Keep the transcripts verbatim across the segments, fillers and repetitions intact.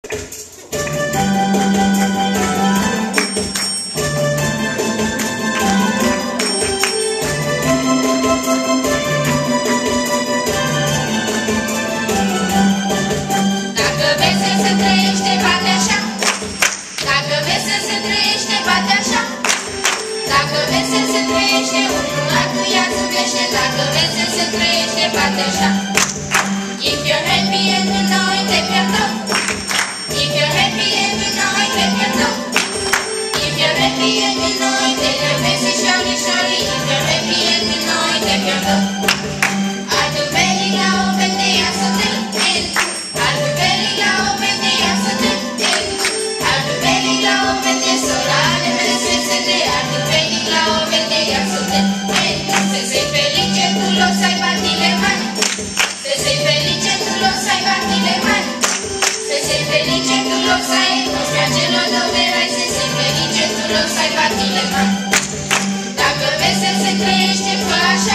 If you're happy and you know it, take your thumb. If you're happy and you know it, take your thumb. If you're happy and you know it, take your best, surely, surely. If you're happy and you know it, take your thumb. I'll do very loud when they are so dead. I'll do very loud when they are so dead. I'll do very loud when they're so loud and when they say they are do very loud when they are so dead. Se sei felice, tu lo sai, batti le mani. Se sei felice tu lo sai, batti le mani. Se sei felice tu lo sai, non spiace lo doverai. Se sei felice tu lo sai, batti le mani. Dacă vezi să se trăiește, fă așa.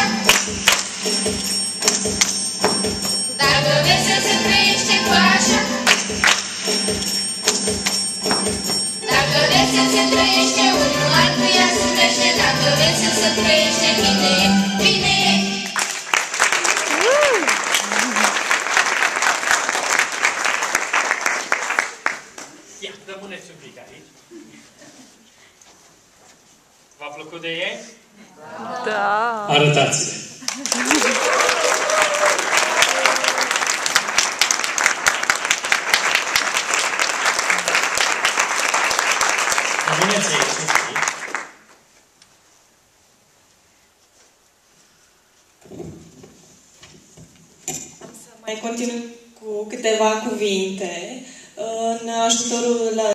Dacă vezi să se trăiește, fă așa. Dacă vezi să se trăiește, unul altuia zâmbește. Dacă vezi să se trăiește, bine e, bine e. Ia, rămâneți un pic aici. V-a plăcut de ei? Da! Arătați-le! Rămâneți aici un pic. Am să mai continui cu câteva cuvinte în ajutorul